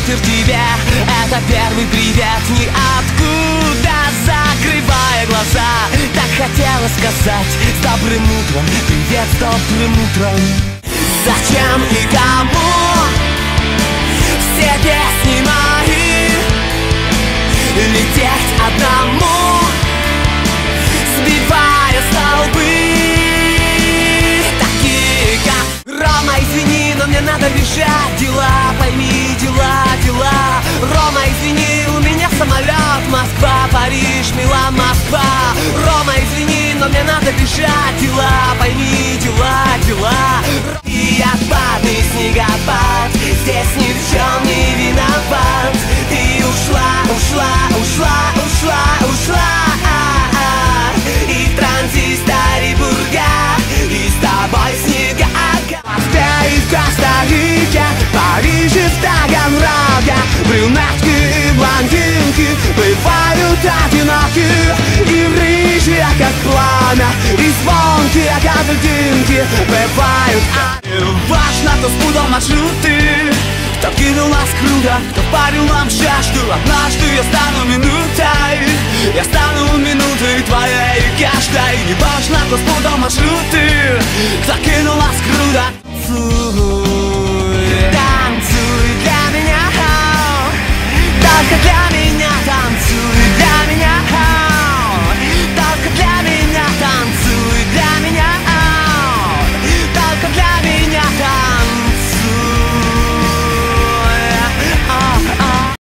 ветер тебе, это первый привет ниоткуда. Закрывая глаза, так хотела сказать: с добрым утром, привет, с добрым утром. Зачем и кому все песни мои? Лететь одному, сбивая столбы, такие как: Рома, извини, но мне надо бежать, дела, пойми, дела, дела. Рома, извини, у меня самолет, Москва, Париж, Милан, Москва. Рома, извини, но мне надо бежать, дела, пойми, дела, дела. И отпадный снегопад здесь ни в чем не виноват. Ты ушла, ушла, ушла, ушла, ушла. И в транзисторе бурга, и с тобой снега. И в Коста-Рике, Париже, в Таганроге, брюнетки и блондинки бывают одиноки. И рыжие, как пламя, и звонкие, как льдинки бывают. Важно, кто спутал маршруты, кто кинул нас круто, кто парил нам жажду. Однажды я стану минутой, я стану минутой твоей каждой. Не важно, кто спутал маршруты, кто кинул нас круто.